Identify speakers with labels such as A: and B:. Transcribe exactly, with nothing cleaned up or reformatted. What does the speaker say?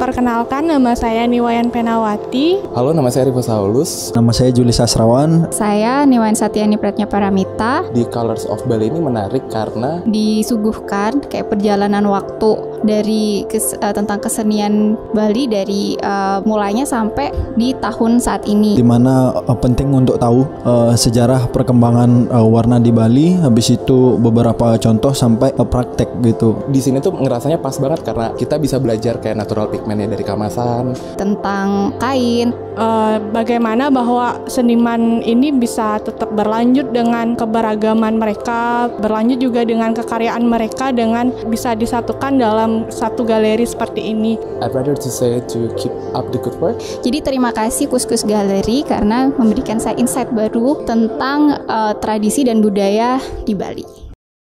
A: Perkenalkan, nama saya Niwayan Penawati.
B: Halo, nama saya Rivo Saulus.
C: Nama saya Juli Sasrawan.
D: Saya Niwayan Satyani Pratnya Paramita.
B: Di Colors of Bali ini menarik karena
D: disuguhkan kayak perjalanan waktu dari kes, uh, tentang kesenian Bali dari uh, mulainya sampai di tahun saat ini.
C: Dimana uh, penting untuk tahu uh, sejarah perkembangan uh, warna di Bali, habis itu beberapa contoh sampai uh, praktek gitu.
B: Di sini tuh ngerasanya pas banget karena kita bisa belajar kayak natural pigmentnya dari kemasan,
D: tentang kain,
A: uh, bagaimana bahwa seniman ini bisa tetap berlanjut dengan keberagaman mereka, berlanjut juga dengan kekaryaan mereka dengan bisa disatukan dalam satu galeri seperti ini.
B: I'd rather to say to keep up the good work.
D: Jadi terima kasih Kuskus Galeri karena memberikan saya insight baru tentang uh, tradisi dan budaya di Bali.